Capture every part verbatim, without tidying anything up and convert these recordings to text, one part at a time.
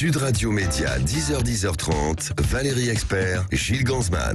Sud Radio Média, dix heures dix heures trente, Valérie Expert, Gilles Gansman.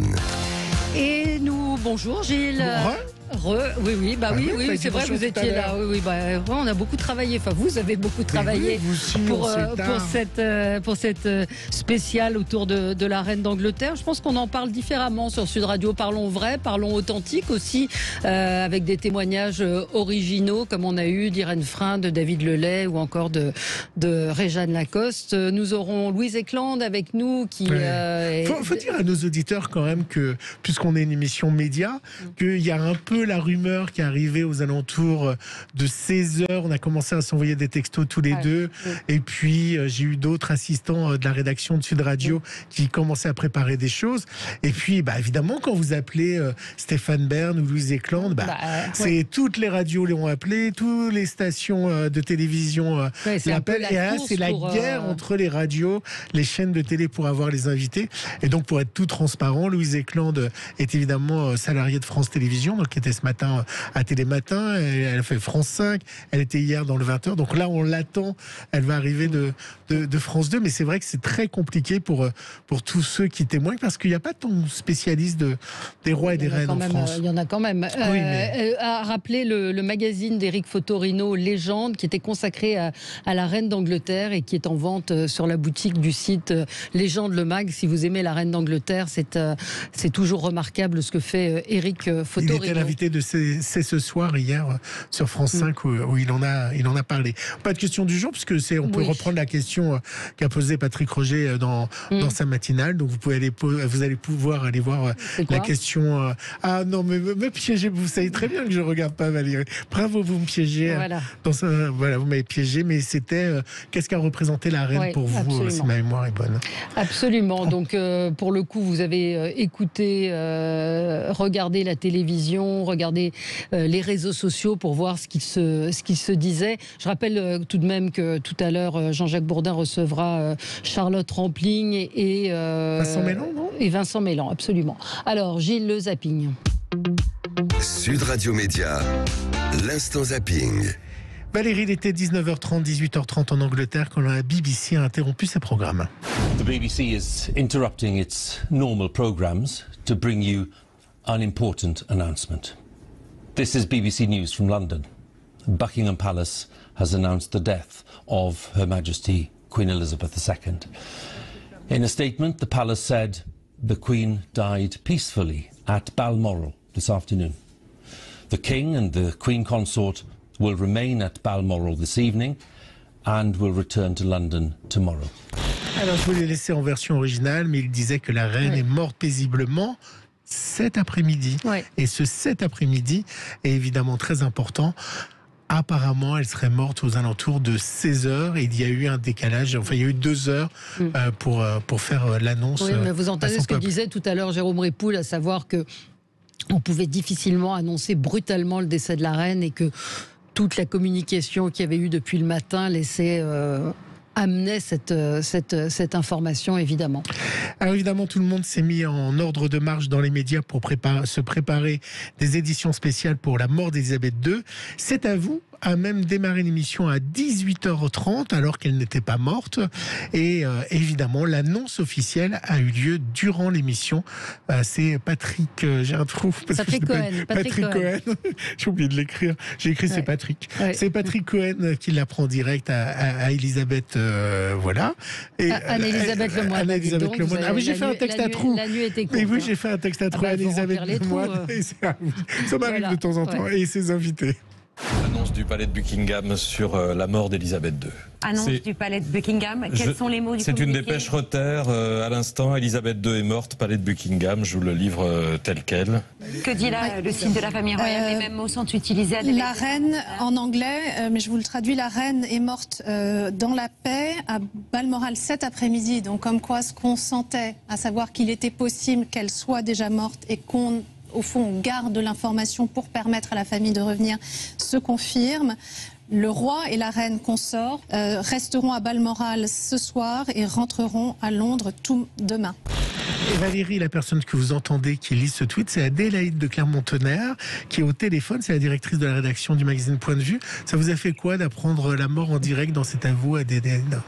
Et nous, bonjour Gilles. Re Re, oui, oui, bah ah oui, oui, oui, c'est vrai, vous étiez là. Oui, oui, bah, on a beaucoup travaillé. Enfin, vous avez beaucoup travaillé oui, vous pour, aussi, euh, pour cette, euh, pour cette euh, spéciale autour de, de la reine d'Angleterre. Je pense qu'on en parle différemment sur Sud Radio. Parlons vrai, parlons authentique aussi, euh, avec des témoignages euh, originaux, comme on a eu d'Irène Frein, de David Lelay ou encore de, de Réjeanne Lacoste. Nous aurons Louise Ekland avec nous qui. Ouais. Euh, est... faut, faut dire à nos auditeurs quand même que, puisqu'on est une émission média, qu'il y a un peu la rumeur qui est arrivée aux alentours de seize heures. On a commencé à s'envoyer des textos tous les ouais. deux. Ouais. Et puis, euh, j'ai eu d'autres assistants euh, de la rédaction de Sud Radio ouais. qui commençaient à préparer des choses. Et puis, bah, évidemment, quand vous appelez euh, Stéphane Bern ou Louise Ekland, bah, bah, euh, c'est ouais. toutes les radios l'ont appelé, toutes les stations euh, de télévision euh, ouais, l'appellent. Et là, c'est la pour, guerre euh... entre les radios, les chaînes de télé pour avoir les invités. Et donc, pour être tout transparent, Louise Ekland est évidemment euh, salariée de France Télévisions, donc qui était ce matin à Télématin, elle a fait France cinq, elle était hier dans le vingt heures, donc là on l'attend, elle va arriver de, de, de France deux, mais c'est vrai que c'est très compliqué pour, pour tous ceux qui témoignent, parce qu'il n'y a pas tant de spécialistes de, des rois et des reines en même, France. Il y en a quand même. Oui, mais... euh, à rappeler le, le magazine d'Éric Fotorino, Légende, qui était consacré à, à la reine d'Angleterre et qui est en vente sur la boutique du site Légende Le Mag. Si vous aimez la reine d'Angleterre, c'est, euh, c'est toujours remarquable ce que fait Éric Fotorino. Il était l'invité de C'est, c'est ce soir hier sur France cinq où, où il en a il en a parlé. Pas de question du jour puisque c'est on peut oui. reprendre la question qu'a posée Patrick Roger dans mm. dans sa matinale. Donc vous pouvez aller vous allez pouvoir aller voir la question. Ah non mais me, me piégez, vous savez très bien que je regarde pas Valérie. Bravo, vous me piégez. Voilà. Dans ça, voilà, vous m'avez piégé, mais c'était euh, qu'est-ce qu'a représenté la reine oui, pour vous absolument. Si ma mémoire est bonne. Absolument. Donc euh, pour le coup vous avez euh, écouté, euh, regardé la télévision, regardé euh, les réseaux sociaux pour voir ce qui se, ce qui se disait. Je rappelle euh, tout de même que tout à l'heure, euh, Jean-Jacques Bourdin recevra euh, Charlotte Rampling et, euh, Vincent Mélan, non et Vincent Mélan, absolument. Alors, Gilles, le zapping. Sud Radio Média, l'instant zapping. Valérie, il était dix-neuf heures trente, dix-huit heures trente en Angleterre quand la B B C a interrompu ses programmes. The B B C is interrupting its normal programs to bring you an important announcement. This is B B C News from London. Buckingham Palace has announced the death of Her Majesty Queen Elizabeth the Second. In a statement, the palace said the Queen died peacefully at Balmoral this afternoon. The King and the Queen Consort will remain at Balmoral this evening and will return to London tomorrow. Alors, je voulais laisser en version originale, mais il disait que la reine oui. est morte paisiblement cet après-midi. Ouais. Et ce cet après-midi est évidemment très important. Apparemment, elle serait morte aux alentours de seize heures et il y a eu un décalage, enfin il y a eu deux heures mm. euh, pour, euh, pour faire l'annonce. Oui, mais vous entendez ce que disait tout à l'heure Jérôme Ripoul, à savoir que on pouvait difficilement annoncer brutalement le décès de la reine et que toute la communication qu'il y avait eu depuis le matin laissait... Euh amenait cette, cette, cette information, évidemment. Alors évidemment, tout le monde s'est mis en ordre de marche dans les médias pour préparer, se préparer des éditions spéciales pour la mort d'Élisabeth deux. C'est à vous a même démarré l'émission à dix-huit heures trente alors qu'elle n'était pas morte. Et euh, évidemment, l'annonce officielle a eu lieu durant l'émission. Euh, c'est Patrick, euh, j'ai un trou. Parce Patrick que Cohen. Patrick, Patrick Cohen. Cohen. J'ai oublié de l'écrire. J'ai écrit ouais. c'est Patrick. Ouais. C'est Patrick Cohen qui l'apprend direct à, à, à Elisabeth. Euh, voilà. Et, Anne-Elisabeth euh, Lemoine. Anne-Elisabeth Lemoine. Ah oui, j'ai fait un texte à trous. La nuit était courte. Mais oui, j'ai fait un texte à trous. Ah bah, Anne-Elisabeth Lemoine. Euh... Ça m'arrive voilà. de temps en temps. Ouais. Et ses invités. Annonce du palais de Buckingham sur euh, la mort d'Élisabeth deux. Annonce c'est... du palais de Buckingham. Quels je... sont les mots du C'est communiqué? une dépêche Reuters euh, à l'instant. Élisabeth deux est morte, palais de Buckingham. Je vous le livre euh, tel quel. Que dit là, ouais. le site de la famille royale? euh, Les mêmes mots sont utilisés à des La reine, en anglais, euh, mais je vous le traduis, la reine est morte euh, dans la paix à Balmoral cet après-midi. Donc comme quoi ce qu'on sentait, à savoir qu'il était possible qu'elle soit déjà morte et qu'on... au fond, on garde l'information pour permettre à la famille de revenir, se confirme. Le roi et la reine consort euh, resteront à Balmoral ce soir et rentreront à Londres tout demain. Et Valérie, la personne que vous entendez qui lit ce tweet, c'est Adélaïde de Clermont-Tonnerre, qui est au téléphone, c'est la directrice de la rédaction du magazine Point de Vue. Ça vous a fait quoi d'apprendre la mort en direct dans cet avou, Adélaïde ?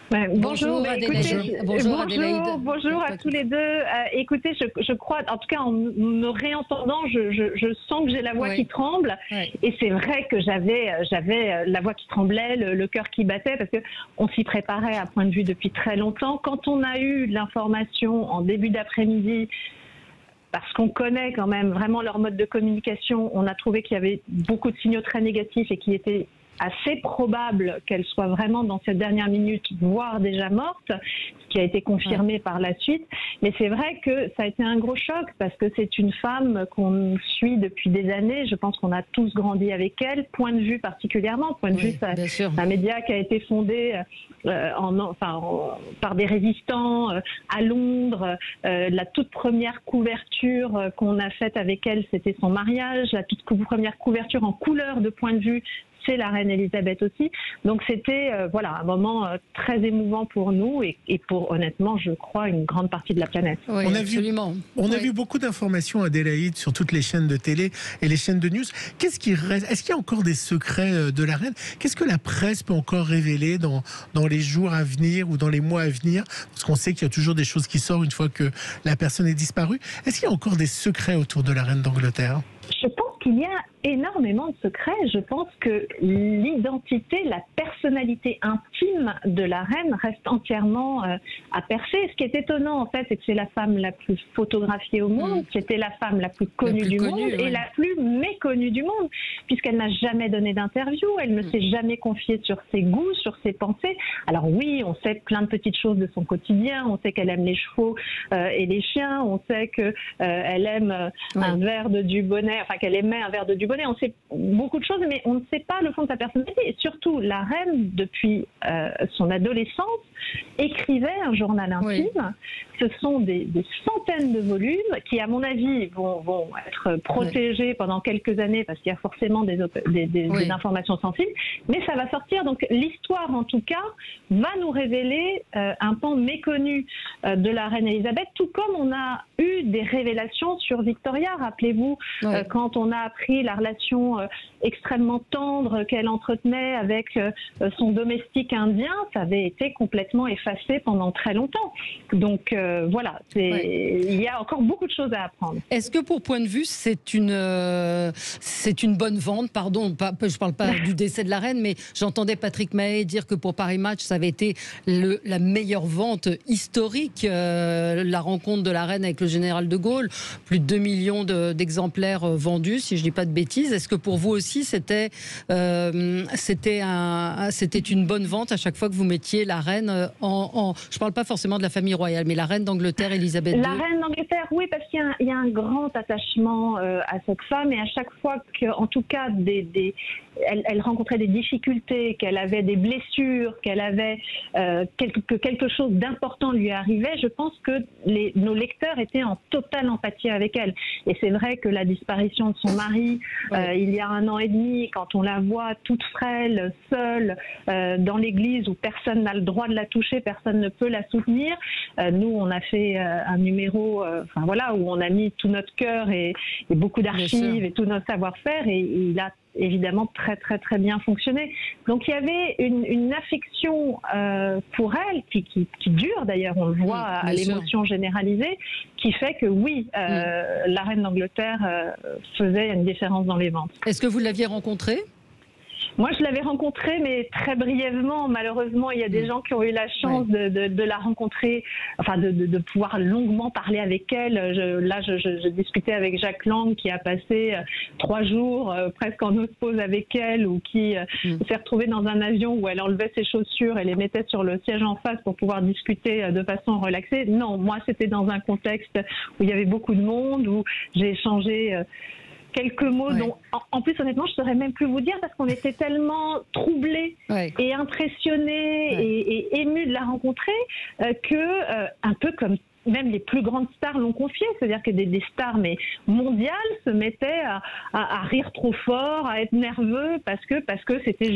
Ouais, bonjour, bonjour, bah, Adélaïde. écoutez, je, bonjour, bonjour, Adélaïde. bonjour à tous les deux. Euh, écoutez, je, je crois, en tout cas en me réentendant, je, je, je sens que j'ai la voix oui. qui tremble. Oui. Et c'est vrai que j'avais, j'avais la voix qui tremblait, le, le cœur qui battait, parce que on s'y préparait à point de vue depuis très longtemps. Quand on a eu l'information en début d'après-midi, parce qu'on connaît quand même vraiment leur mode de communication, on a trouvé qu'il y avait beaucoup de signaux très négatifs et qu'il était assez probable qu'elle soit vraiment dans cette dernière minute, voire déjà morte, ce qui a été confirmé ouais. par la suite. Mais c'est vrai que ça a été un gros choc parce que c'est une femme qu'on suit depuis des années. Je pense qu'on a tous grandi avec elle. Point de vue particulièrement, point de oui, vue, c'est un média qui a été fondé euh, en, enfin, en, par des résistants euh, à Londres. Euh, la toute première couverture euh, qu'on a faite avec elle, c'était son mariage. La toute première couverture en couleur de point de vue, c'est la reine Elisabeth aussi. Donc c'était euh, voilà, un moment euh, très émouvant pour nous et, et pour, honnêtement, je crois, une grande partie de la planète. Oui, on a absolument. Vu, on oui. a vu beaucoup d'informations, Adélaïde, sur toutes les chaînes de télé et les chaînes de news. Qu'est-ce qui reste? Est-ce qu'il y a encore des secrets de la reine? Qu'est-ce que la presse peut encore révéler dans, dans les jours à venir ou dans les mois à venir? Parce qu'on sait qu'il y a toujours des choses qui sortent une fois que la personne est disparue. Est-ce qu'il y a encore des secrets autour de la reine d'Angleterre? Je pense qu'il y a énormément de secrets. Je pense que l'identité, la personnalité intime de la reine reste entièrement euh, à percer. Ce qui est étonnant, en fait, c'est que c'est la femme la plus photographiée au monde, mmh. c'était la femme la plus connue la plus du connue, monde ouais. et la plus méconnue du monde, puisqu'elle n'a jamais donné d'interview, elle ne mmh. s'est jamais confiée sur ses goûts, sur ses pensées. Alors oui, on sait plein de petites choses de son quotidien, on sait qu'elle aime les chevaux euh, et les chiens, on sait qu'elle euh, aime euh, oui. un verre de Dubonnet, enfin qu'elle aimait un verre de Dubonnet. On sait beaucoup de choses, mais on ne sait pas le fond de sa personnalité. Et surtout, la reine, depuis euh, son adolescence, écrivait un journal intime. Oui. Ce sont des, des centaines de volumes qui, à mon avis, vont, vont être protégés oui. pendant quelques années parce qu'il y a forcément des, des, des, oui. des informations sensibles. Mais ça va sortir. Donc l'histoire, en tout cas, va nous révéler euh, un pan méconnu euh, de la reine Elisabeth, tout comme on a eu des révélations sur Victoria. Rappelez-vous, oui. euh, quand on a appris la relation euh, extrêmement tendre qu'elle entretenait avec euh, son domestique indien, ça avait été complètement effacé pendant très longtemps. Donc euh, voilà, ouais. il y a encore beaucoup de choses à apprendre. Est-ce que pour point de vue, c'est une, euh, c'est une bonne vente? Pardon, pas, je ne parle pas du décès de la reine, mais j'entendais Patrick Mahé dire que pour Paris Match, ça avait été le, la meilleure vente historique, euh, la rencontre de la reine avec le général de Gaulle, plus de deux millions d'exemplaires de, vendus, si je ne dis pas de bêtises. Est-ce que pour vous aussi, c'était euh, c'était un, c'était une bonne vente à chaque fois que vous mettiez la reine en... en je ne parle pas forcément de la famille royale, mais la reine d'Angleterre, Elisabeth deux. La reine d'Angleterre, oui, parce qu'il y, y a un grand attachement euh, à cette femme, et à chaque fois qu'en tout cas, des, des, elle, elle rencontrait des difficultés, qu'elle avait des blessures, qu'elle avait euh, quelque, que quelque chose d'important lui arrivait, je pense que les, nos lecteurs étaient en totale empathie avec elle. Et c'est vrai que la disparition de son mari, ouais. euh, il y a un an et demi, quand on la voit toute frêle, seule, euh, dans l'église où personne n'a le droit de la toucher, personne ne peut la soutenir. Euh, nous, on a fait euh, un numéro, euh, enfin voilà, où on a mis tout notre cœur et, et beaucoup d'archives et tout notre savoir-faire, et, et il a évidemment très très très bien fonctionné. Donc il y avait une, une affection euh, pour elle qui, qui, qui dure d'ailleurs, on le voit oui, à l'émotion généralisée, qui fait que oui, euh, oui. la reine d'Angleterre euh, faisait une différence dans les ventes. Est-ce que vous l'aviez rencontrée ? Moi, je l'avais rencontrée, mais très brièvement. Malheureusement, il y a des gens qui ont eu la chance ouais. de, de, de la rencontrer, enfin de, de, de pouvoir longuement parler avec elle. Je, là, je, je, je discutais avec Jacques Lang, qui a passé euh, trois jours euh, presque en osmose avec elle, ou qui euh, mm. s'est retrouvée dans un avion où elle enlevait ses chaussures et les mettait sur le siège en face pour pouvoir discuter euh, de façon relaxée. Non, moi, c'était dans un contexte où il y avait beaucoup de monde, où j'ai échangé... Euh, quelques mots ouais. dont, en, en plus, honnêtement, je ne saurais même plus vous dire parce qu'on était tellement troublés ouais. et impressionnés ouais. et, et émus de la rencontrer euh, que, euh, un peu comme même les plus grandes stars l'ont confié, c'est-à-dire que des, des stars mais mondiales se mettaient à, à, à rire trop fort, à être nerveux parce que parce que c'était juste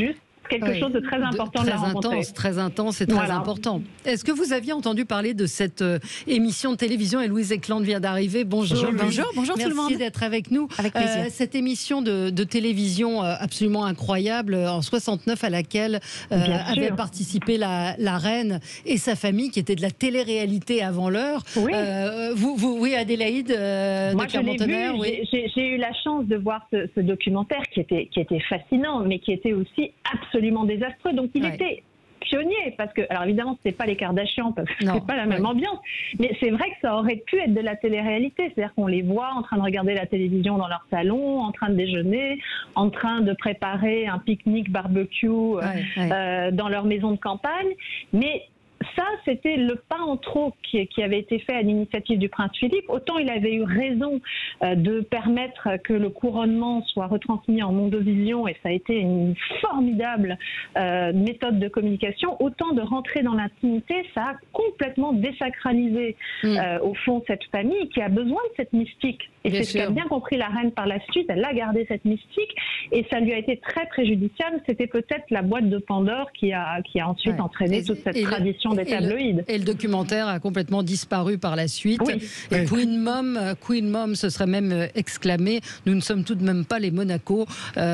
quelque oui. chose de très important de, de la rencontrer. Intense, très intense et très voilà. important. Est-ce que vous aviez entendu parler de cette euh, émission de télévision? Et Louise Ekland vient d'arriver. Bonjour. Bonjour, bonjour, bonjour Merci tout le monde. Merci d'être avec nous. Avec plaisir. Euh, cette émission de, de télévision euh, absolument incroyable en soixante-neuf à laquelle euh, avait participé la, la reine et sa famille, qui était de la télé-réalité avant l'heure. Oui. Euh, vous, vous, oui, Adélaïde euh, Moi, de Clermont-Tonnerre. Oui. J'ai, j'ai eu la chance de voir ce, ce documentaire qui était, qui était fascinant, mais qui était aussi absolument désastreux. Donc, il ouais. était pionnier, parce que, alors évidemment, c'était pas les Kardashians, parce que c'est pas la même ouais. ambiance, mais c'est vrai que ça aurait pu être de la télé-réalité, c'est-à-dire qu'on les voit en train de regarder la télévision dans leur salon, en train de déjeuner, en train de préparer un pique-nique barbecue ouais, ouais. Euh, dans leur maison de campagne, mais ça, c'était le pas en trop qui, qui avait été fait à l'initiative du prince Philippe. Autant il avait eu raison euh, de permettre que le couronnement soit retransmis en mondovision, et ça a été une formidable euh, méthode de communication, autant de rentrer dans l'intimité, ça a complètement désacralisé mmh. euh, au fond cette famille qui a besoin de cette mystique. Et bien c'est sûr. Ce qu'a bien compris la reine par la suite, elle a gardé cette mystique, et ça lui a été très préjudiciable. C'était peut-être la boîte de Pandore qui a, qui a ensuite ouais. entraîné et, toute cette tradition des tabloïds. Et le, et le documentaire a complètement disparu par la suite. Oui. Et oui. Queen Mom, Queen Mom se serait même exclamé « Nous ne sommes tout de même pas les Monaco euh, ».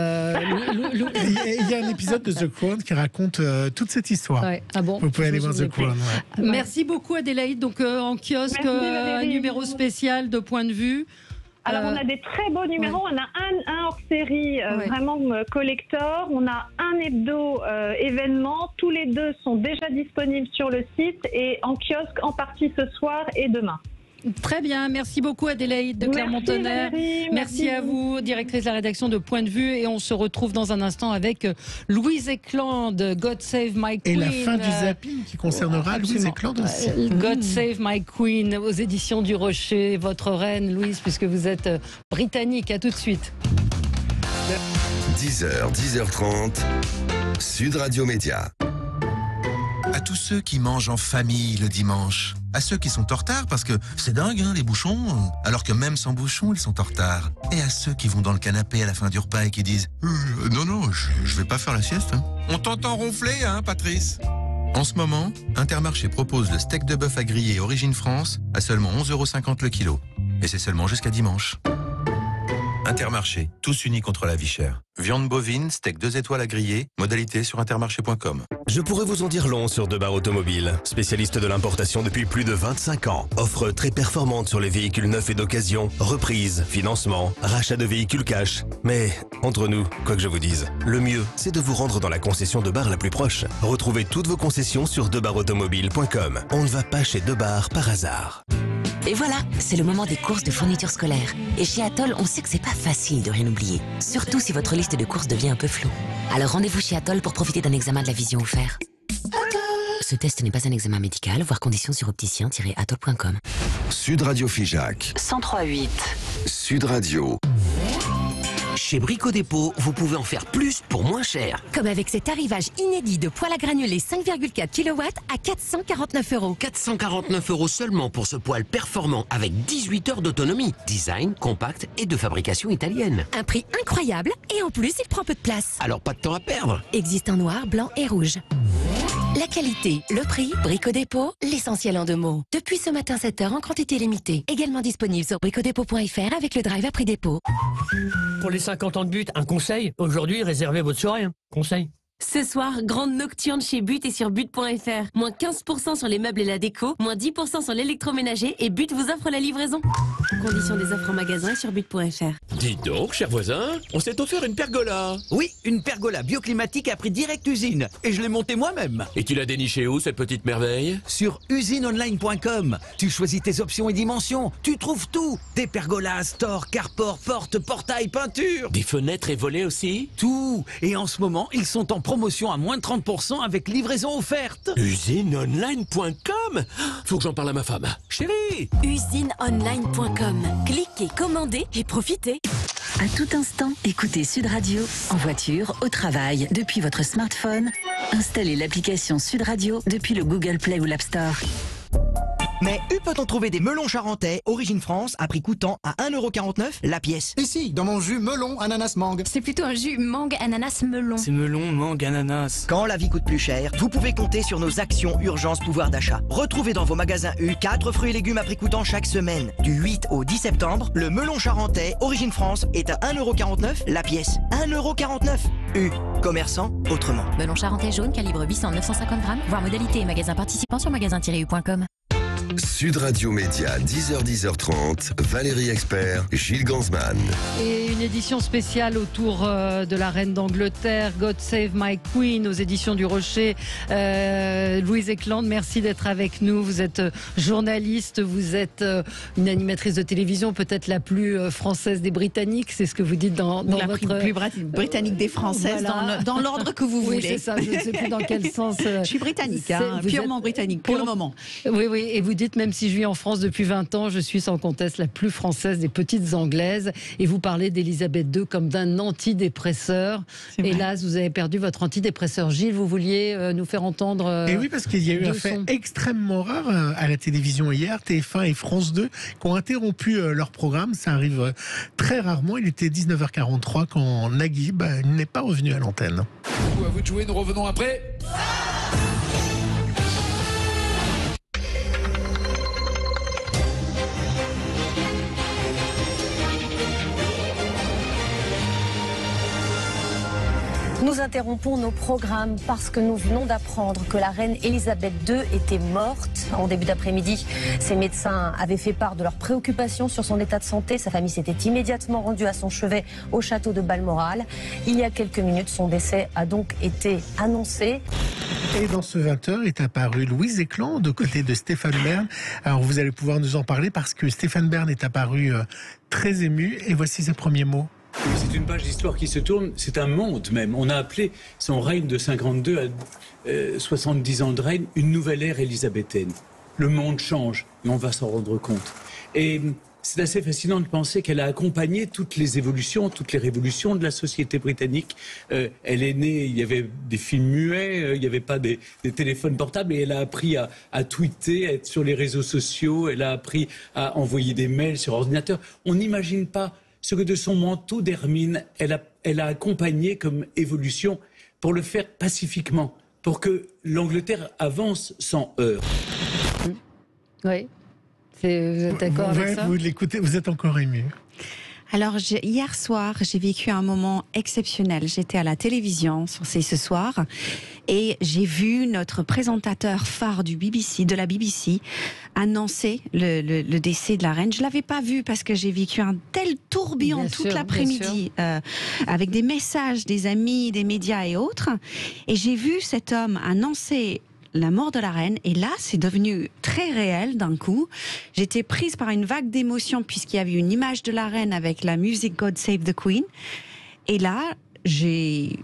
Il y a un épisode de The Crown qui raconte euh, toute cette histoire. Ouais. Ah bon, vous pouvez aller voir The Crown. Ouais. Merci beaucoup Adélaïde. Donc euh, en kiosque, euh, un numéro spécial de Point de Vue. Alors, on a des très beaux numéros. Ouais. On a un, un hors-série euh, ouais. vraiment euh, collector. On a un hebdo euh, événement. Tous les deux sont déjà disponibles sur le site et en kiosque en partie ce soir et demain. Très bien, merci beaucoup Adélaïde de Clermont-Tonnerre. Merci, merci, merci à vous, directrice de la rédaction de Point de Vue, et on se retrouve dans un instant avec Louise Ekland, God Save My Queen. Et la fin du zapping qui concernera oh, Louise Ekland aussi. God Save My Queen aux éditions du Rocher, votre reine Louise, puisque vous êtes britannique. À tout de suite. dix heures, dix heures trente, Sud Radio Média. À tous ceux qui mangent en famille le dimanche, à ceux qui sont en retard parce que c'est dingue hein, les bouchons, alors que même sans bouchons ils sont en retard, et à ceux qui vont dans le canapé à la fin du repas et qui disent euh, non non je, je vais pas faire la sieste hein. On t'entend ronfler hein Patrice. En ce moment, Intermarché propose le steak de bœuf à griller Origine France à seulement onze euros cinquante le kilo, et c'est seulement jusqu'à dimanche. Intermarché, tous unis contre la vie chère. Viande bovine, steak deux étoiles à griller, modalité sur intermarché point com. Je pourrais vous en dire long sur Debar Automobile, spécialiste de l'importation depuis plus de vingt-cinq ans. Offre très performante sur les véhicules neufs et d'occasion, reprise, financement, rachat de véhicules cash. Mais, entre nous, quoi que je vous dise, le mieux, c'est de vous rendre dans la concession Debar la plus proche. Retrouvez toutes vos concessions sur debar automobile point com. On ne va pas chez Debar par hasard. Et voilà, c'est le moment des courses de fournitures scolaires. Et chez Atoll, on sait que c'est pas facile de rien oublier. Surtout si votre liste de courses devient un peu floue. Alors rendez-vous chez Atoll pour profiter d'un examen de la vision offert. Ce test n'est pas un examen médical, voir conditions sur opticien tiret atoll point com. Sud Radio Figeac. cent trois virgule huit. Sud Radio. Chez Brico Dépôt, vous pouvez en faire plus pour moins cher. Comme avec cet arrivage inédit de poêle à granulés cinq virgule quatre kilowatts à quatre cent quarante-neuf euros. quatre cent quarante-neuf euros seulement pour ce poêle performant avec dix-huit heures d'autonomie. Design, compact et de fabrication italienne. Un prix incroyable et en plus, il prend peu de place. Alors pas de temps à perdre. Existe en noir, blanc et rouge. La qualité, le prix, Brico Dépôt, l'essentiel en deux mots. Depuis ce matin sept heures en quantité limitée. Également disponible sur brico dépôt point f r avec le drive à prix dépôt. Pour les cinquante ans de But, un conseil. Aujourd'hui, réservez votre soirée. Hein. Conseil. Ce soir, grande nocturne chez But et sur but point f r. Moins quinze pour cent sur les meubles et la déco, moins dix pour cent sur l'électroménager et But vous offre la livraison. Conditions des offres en magasin et sur but point f r. Dites donc, cher voisin, on s'est offert une pergola. Oui, une pergola bioclimatique à prix direct usine. Et je l'ai montée moi-même. Et tu l'as dénichée où, cette petite merveille? Sur usine online point com. Tu choisis tes options et dimensions. Tu trouves tout. Des pergolas, stores, carports, portes, portails, peintures. Des fenêtres et volets aussi? Tout. Et en ce moment, ils sont en promotion à moins de trente pour cent avec livraison offerte. usine online point com. Faut que j'en parle à ma femme. Chérie! usine online point com. Cliquez, commandez et profitez. À tout instant, écoutez Sud Radio, en voiture, au travail, depuis votre smartphone. Installez l'application Sud Radio depuis le Google Play ou l'App Store. Mais où peut-on trouver des melons charentais, origine France, à prix coûtant à un euro quarante-neuf la pièce? Ici, dans mon jus melon ananas mangue. C'est plutôt un jus mangue ananas melon. C'est melon, mangue, ananas. Quand la vie coûte plus cher, vous pouvez compter sur nos actions urgence pouvoir d'achat. Retrouvez dans vos magasins U quatre fruits et légumes à prix coûtant chaque semaine. Du huit au dix septembre, le melon charentais, origine France, est à un euro quarante-neuf la pièce. un euro quarante-neuf. U. Commerçant autrement. Melon charentais jaune, calibre huit cents à neuf cent cinquante grammes. Voir modalité et magasin participant sur magasin tiret u point com. Sud Radio Média, dix heures dix heures trente, Valérie Expert, Gilles Gansman. Et une édition spéciale autour euh, de la reine d'Angleterre, God Save My Queen, aux éditions du Rocher. Euh, Louise Ekland, merci d'être avec nous. Vous êtes journaliste, vous êtes euh, une animatrice de télévision, peut-être la plus euh, française des Britanniques, c'est ce que vous dites dans, dans la votre... plus britannique des Françaises, Voilà. dans l'ordre que vous oui, voulez. C'est ça, je ne sais plus dans quel sens. Euh, je suis britannique, hein, purement britannique, pour pure... le moment. Oui, oui, et vous dites, même si je vis en France depuis vingt ans, je suis sans conteste la plus française des petites Anglaises. Et vous parlez d'Elisabeth deux comme d'un antidépresseur. Hélas, vous avez perdu votre antidépresseur. Gilles, vous vouliez euh, nous faire entendre. Euh, et oui, parce qu'il y a eu un fait sons. extrêmement rare euh, à la télévision hier, T F un et France deux, qui ont interrompu euh, leur programme. Ça arrive euh, très rarement. Il était dix-neuf heures quarante-trois quand Nagui bah, n'est pas revenu à l'antenne. À vous de jouer, nous revenons après. Nous interrompons nos programmes parce que nous venons d'apprendre que la reine Elisabeth deux était morte. En début d'après-midi, ses médecins avaient fait part de leurs préoccupations sur son état de santé. Sa famille s'était immédiatement rendue à son chevet au château de Balmoral. Il y a quelques minutes, son décès a donc été annoncé. Et dans ce vingt heures est apparu Louise Ekland de côté de Stéphane Bern. Alors vous allez pouvoir nous en parler parce que Stéphane Bern est apparu euh, très ému et voici ses premiers mots. C'est une page d'histoire qui se tourne, c'est un monde même. On a appelé son règne de cinquante-deux à euh, soixante-dix ans de règne une nouvelle ère élisabéthaine. Le monde change et on va s'en rendre compte. Et c'est assez fascinant de penser qu'elle a accompagné toutes les évolutions, toutes les révolutions de la société britannique. Euh, elle est née, il y avait des films muets, euh, il n'y avait pas des, des téléphones portables et elle a appris à, à tweeter, à être sur les réseaux sociaux, elle a appris à envoyer des mails sur ordinateur. On n'imagine pas ce que de son manteau d'hermine, elle a, elle a accompagné comme évolution pour le faire pacifiquement, pour que l'Angleterre avance sans heurts. Oui, c'est, vous êtes d'accord ouais, avec ça? Vous l'écoutez, vous êtes encore ému. Alors, hier soir, j'ai vécu un moment exceptionnel. J'étais à la télévision sur C'est ce soir et j'ai vu notre présentateur phare du B B C, de la B B C, annoncer le, le, le décès de la reine. Je l'avais pas vu parce que j'ai vécu un tel tourbillon bien toute sûr, l'après-midi euh, avec des messages des amis, des médias et autres. Et j'ai vu cet homme annoncer la mort de la reine, et là c'est devenu très réel d'un coup. J'étais prise par une vague d'émotion puisqu'il y avait une image de la reine avec la musique God Save the Queen, et là j'ai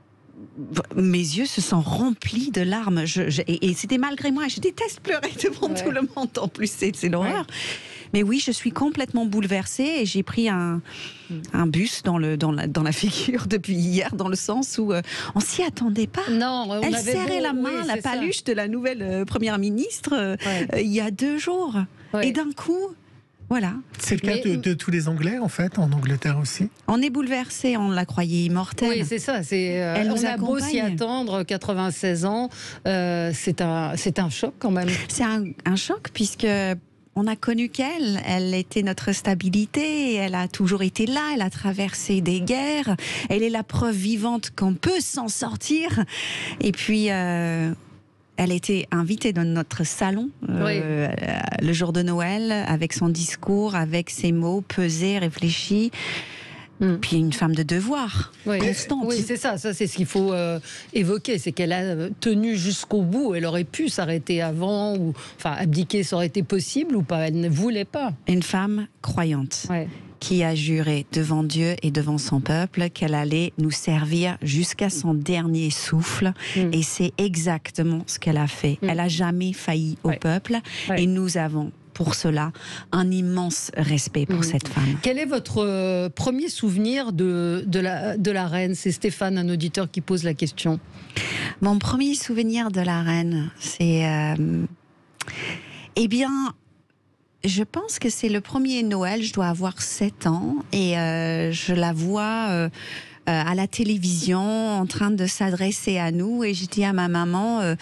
mes yeux se sont remplis de larmes. Je, je, et, et c'était malgré moi. Je déteste pleurer devant ouais. tout le monde. En plus, c'est, c'est l'horreur. Ouais. Mais oui, je suis complètement bouleversée et j'ai pris un, un bus dans, le, dans, la, dans la figure depuis hier, dans le sens où euh, on s'y attendait pas. Non, on Elle avait serrait beau, la main, oui, la paluche ça. de la nouvelle euh, première ministre euh, ouais. euh, il y a deux jours. Ouais. Et d'un coup, voilà. C'est le cas Mais, de, de tous les Anglais, en fait, en Angleterre aussi. On est bouleversés, on l'a croyait immortelle. Oui, c'est ça. C'est, euh, Elle on nous a beau s'y accompagne. attendre, quatre-vingt-seize ans, euh, c'est, un, c'est un choc quand même. C'est un, un choc puisque on a connu qu'elle. Elle était notre stabilité, elle a toujours été là, elle a traversé des guerres, elle est la preuve vivante qu'on peut s'en sortir. Et puis... Euh, Elle était invitée dans notre salon euh, oui. le jour de Noël, avec son discours, avec ses mots pesés, réfléchis. Mm. Puis une femme de devoir, oui. constante. Oui, c'est ça. Ça, c'est ce qu'il faut euh, évoquer. C'est qu'elle a tenu jusqu'au bout. Elle aurait pu s'arrêter avant, ou enfin abdiquer, ça aurait été possible ou pas. Elle ne voulait pas. Une femme croyante. Ouais. Qui a juré devant Dieu et devant son peuple qu'elle allait nous servir jusqu'à son dernier souffle. Mm. Et c'est exactement ce qu'elle a fait. Mm. Elle n'a jamais failli au ouais. peuple. Ouais. Et nous avons, pour cela, un immense respect pour mm. cette femme. Quel est votre euh, premier souvenir de, de, la, de la reine ? C'est Stéphane, un auditeur, qui pose la question. Mon premier souvenir de la reine, c'est... Euh, Eh bien, je pense que c'est le premier Noël, je dois avoir sept ans, et euh, je la vois euh, euh, à la télévision en train de s'adresser à nous, et je dis à ma maman, euh,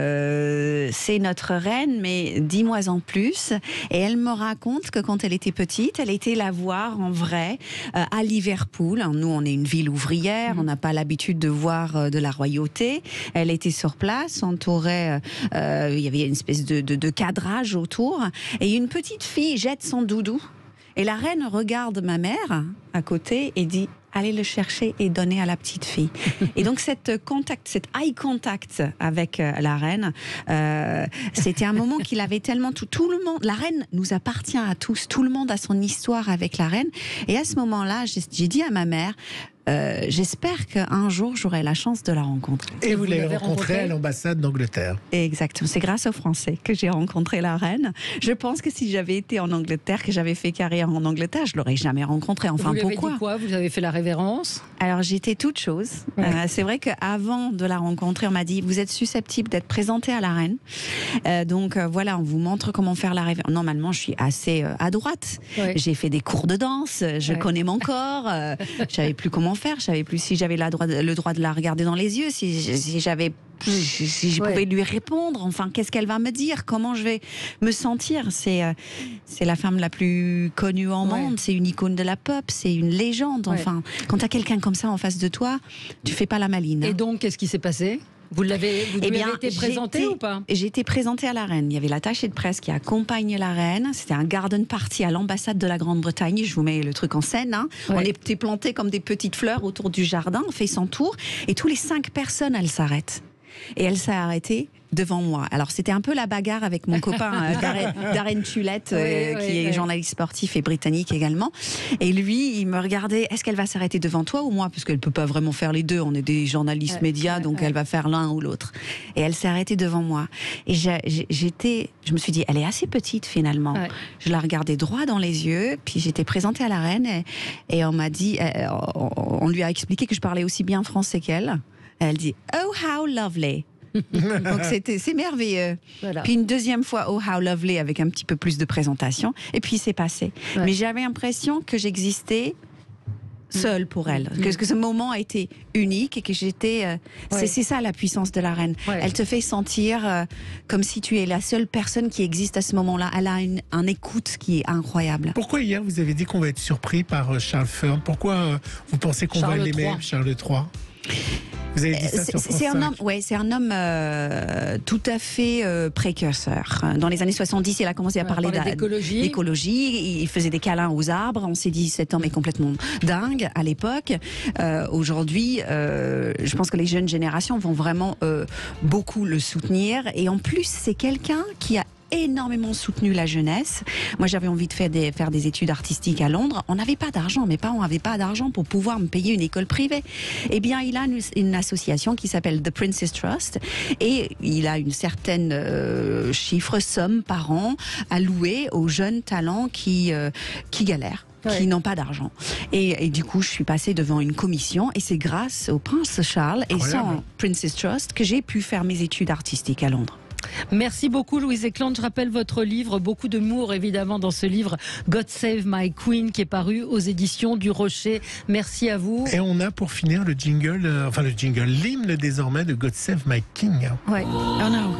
euh, c'est notre reine, mais dis-moi en plus. Et elle me raconte que quand elle était petite, elle était la voir en vrai euh, à Liverpool. Nous, on est une ville ouvrière, on n'a pas l'habitude de voir euh, de la royauté. Elle était sur place, entourée, euh, il y avait une espèce de, de, de cadrage autour, et une petite fille jette son doudou, et la reine regarde ma mère à côté et dit: allez le chercher et donner à la petite fille. Et donc cette contact, cet eye contact avec euh, la reine, euh, c'était un moment qu'il avait tellement tout, tout le monde. La reine nous appartient à tous. Tout le monde a son histoire avec la reine. Et à ce moment-là, j'ai, j'ai dit à ma mère: Euh, j'espère qu'un jour j'aurai la chance de la rencontrer. Et, Et vous, vous l'avez rencontrée à l'ambassade d'Angleterre. Exactement, c'est grâce aux Français que j'ai rencontré la reine. Je pense que si j'avais été en Angleterre, que j'avais fait carrière en Angleterre, je l'aurais jamais rencontrée. Enfin, vous lui avez pourquoi dit quoi? Vous avez fait la révérence? Alors j'étais toute chose. Ouais. Euh, c'est vrai qu'avant de la rencontrer, on m'a dit: vous êtes susceptible d'être présentée à la reine. Euh, donc euh, voilà, on vous montre comment faire la révérence. Normalement, je suis assez euh, à droite. Ouais. J'ai fait des cours de danse, je ouais. connais mon corps. Euh, je savais plus comment faire, je savais plus si j'avais la droit, le droit de la regarder dans les yeux, si, si j'avais, si, si je ouais. pouvais lui répondre, enfin qu'est-ce qu'elle va me dire, comment je vais me sentir. C'est, euh, c'est la femme la plus connue au ouais. monde, c'est une icône de la pop, c'est une légende. Enfin, ouais. quand t'as quelqu'un comme ça en face de toi, tu fais pas la maline. Hein. Et donc, qu'est-ce qui s'est passé? Vous l'avez, vous eh bien, lui avez été présentée ou pas? J'ai été présentée à la reine. Il y avait l'attaché de presse qui accompagne la reine. C'était un garden party à l'ambassade de la Grande-Bretagne. Je vous mets le truc en scène. Hein. Ouais. On était plantés comme des petites fleurs autour du jardin. On fait son tour. Et tous les cinq personnes, elles s'arrêtent. Et elle s'est arrêtée devant moi. Alors c'était un peu la bagarre avec mon copain euh, Darren, Darren Tulette, euh, oui, qui oui, est oui. journaliste sportif et britannique également. Et lui, il me regardait: est-ce qu'elle va s'arrêter devant toi ou moi? Parce qu'elle peut pas vraiment faire les deux. On est des journalistes ouais, médias, ouais, donc ouais. elle va faire l'un ou l'autre. Et elle s'est arrêtée devant moi. Et j'ai, j'étais, je me suis dit, elle est assez petite finalement. Ouais. Je la regardais droit dans les yeux. Puis j'étais présentée à la reine et, et on m'a dit, euh, on, on lui a expliqué que je parlais aussi bien français qu'elle. Elle dit: oh how lovely. Donc c'était, c'est merveilleux. Voilà. Puis une deuxième fois: oh how lovely, avec un petit peu plus de présentation. Et puis c'est passé. Ouais. Mais j'avais l'impression que j'existais seule pour elle, mmh. que, que ce moment a été unique et que j'étais. Euh, ouais. c'est, c'est ça la puissance de la reine. Ouais. Elle te fait sentir euh, comme si tu es la seule personne qui existe à ce moment-là. Elle a une, un écoute qui est incroyable. Pourquoi hier vous avez dit qu'on va être surpris par euh, Charles Fern? Pourquoi euh, vous pensez qu'on Charles va l'aimer, Charles trois? Vous avez dit ça sur France c'est un homme, ouais, c'est un homme euh, tout à fait euh, précurseur. Dans les années soixante-dix, il a commencé à ouais, parler d'écologie. d'écologie. Il faisait des câlins aux arbres. On s'est dit, cet homme est complètement dingue à l'époque. Euh, aujourd'hui, euh, je pense que les jeunes générations vont vraiment euh, beaucoup le soutenir. Et en plus, c'est quelqu'un qui a énormément soutenu la jeunesse. Moi, j'avais envie de faire des, faire des études artistiques à Londres. On n'avait pas d'argent. Mes parents n'avaient pas d'argent pour pouvoir me payer une école privée. Eh bien, il a une, une association qui s'appelle The Princess Trust et il a une certaine euh, chiffre, somme par an allouée aux jeunes talents qui, euh, qui galèrent. Ouais. Qui n'ont pas d'argent. Et, et du coup, je suis passée devant une commission et c'est grâce au prince Charles et son Princess Trust que j'ai pu faire mes études artistiques à Londres. Merci beaucoup Louise Eklund. Je rappelle votre livre, beaucoup d'humour évidemment dans ce livre God Save My Queen qui est paru aux éditions du Rocher. Merci à vous. Et on a pour finir le jingle, euh, enfin le jingle, l'hymne désormais de God Save My King. Ouais. Oh non.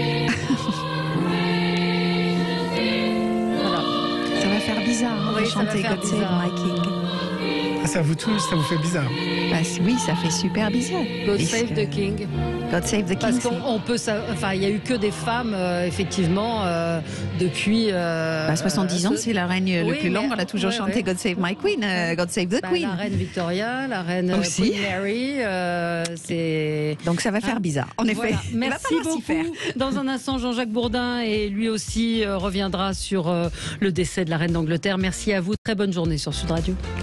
Voilà. Ça va faire bizarre oui, de chanter God bizarre. Save My King. Ah, ça vous touche, ça vous fait bizarre? Bah, oui, ça fait super bizarre. God Save the King. God Save the King. Parce qu'on on peut, enfin, il y a eu que des femmes, euh, effectivement, euh, depuis. Euh, bah, soixante-dix ans, ce... c'est la règne oui, le plus long. Elle a toujours ouais, chanté ouais. God Save My Queen, euh, God Save the bah, Queen. La reine Victoria, la reine Aussi. Queen Mary, euh, c'est. Donc ça va faire bizarre, en voilà. effet. Merci beaucoup. Faire. Dans un instant, Jean-Jacques Bourdin et lui aussi euh, reviendra sur euh, le décès de la reine d'Angleterre. Merci à vous. Très bonne journée sur Sud Radio.